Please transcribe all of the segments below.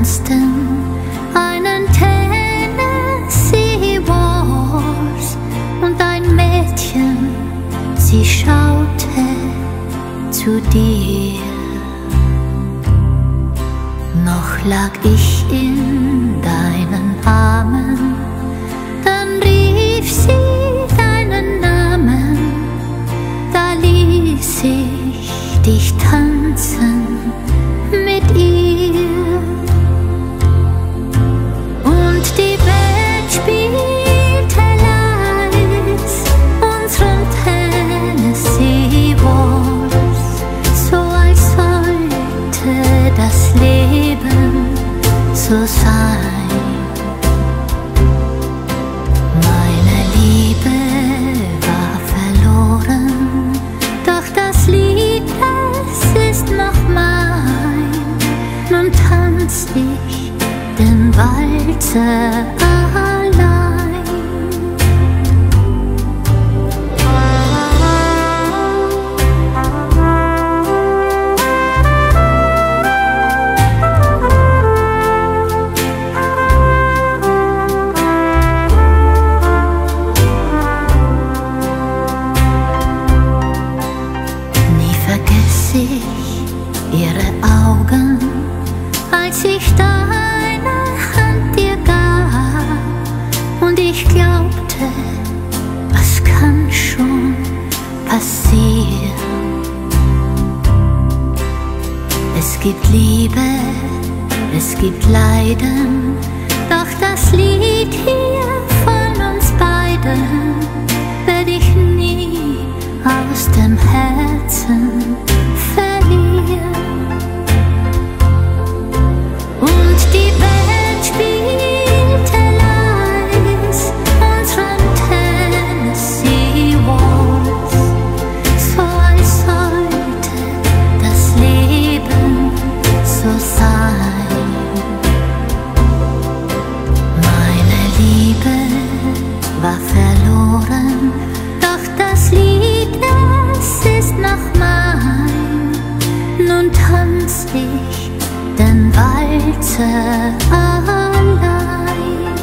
tanzten einen Tennessee Waltz und ein Mädchen, sie schaute zu dir. Noch lag ich in deinen Armen, dann rief sie deinen Namen, da ließ ich dich tanzen mit ihr. Und die Welt spielte leis unseren Tennessee Waltz, so als sollte das Leben so sein. Meine Liebe war verloren, doch das Lied, es ist noch mein. Nun tanz ich den Walzer allein. Nie vergesse ich ihre Augen, als ich deine Hand dir gab, und ich glaubte, was kann schon passieren? Es gibt Liebe, es gibt Leiden, doch das Lied hier von uns beiden werde ich nie aus dem Herzen verlieren. Und die Welt spielte leis unseren Tennessee Waltz, so als sollte das Leben so sein. Meine Liebe war verloren, doch das Lied, es ist noch mein. Nun tanz ich den Walzer allein.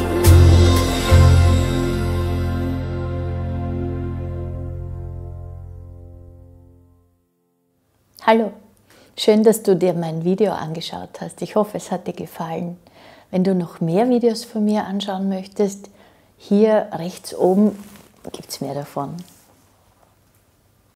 Hallo, schön, dass du dir mein Video angeschaut hast. Ich hoffe, es hat dir gefallen. Wenn du noch mehr Videos von mir anschauen möchtest, hier rechts oben gibt es mehr davon.